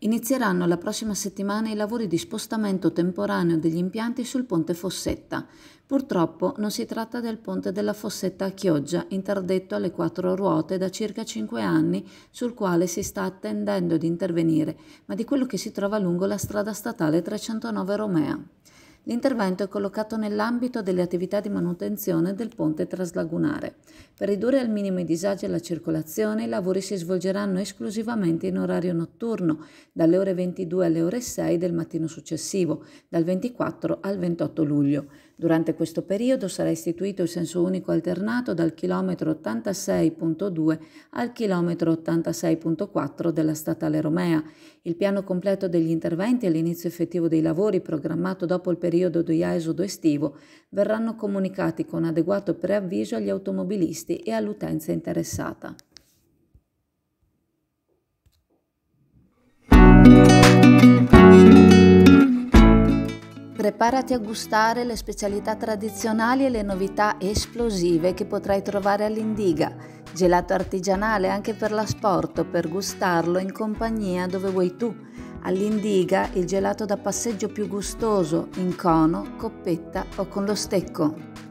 Inizieranno la prossima settimana i lavori di spostamento temporaneo degli impianti sul ponte Fossetta. Purtroppo non si tratta del ponte della Fossetta a Chioggia, interdetto alle 4 ruote da circa 5 anni, sul quale si sta attendendo di intervenire, ma di quello che si trova lungo la strada statale 309 Romea. L'intervento è collocato nell'ambito delle attività di manutenzione del ponte traslagunare. Per ridurre al minimo i disagi alla circolazione, i lavori si svolgeranno esclusivamente in orario notturno, dalle ore 22 alle ore 6 del mattino successivo, dal 24 al 28 luglio. Durante questo periodo sarà istituito il senso unico alternato dal chilometro 86.2 al chilometro 86.4 della statale Romea. Il piano completo degli interventi e l'inizio effettivo dei lavori, programmato dopo il periodo di esodo estivo, verranno comunicati con adeguato preavviso agli automobilisti e all'utenza interessata. Preparati a gustare le specialità tradizionali e le novità esplosive che potrai trovare all'Indiga. Gelato artigianale anche per l'asporto, per gustarlo in compagnia dove vuoi tu. All'Indiga il gelato da passeggio più gustoso, in cono, coppetta o con lo stecco.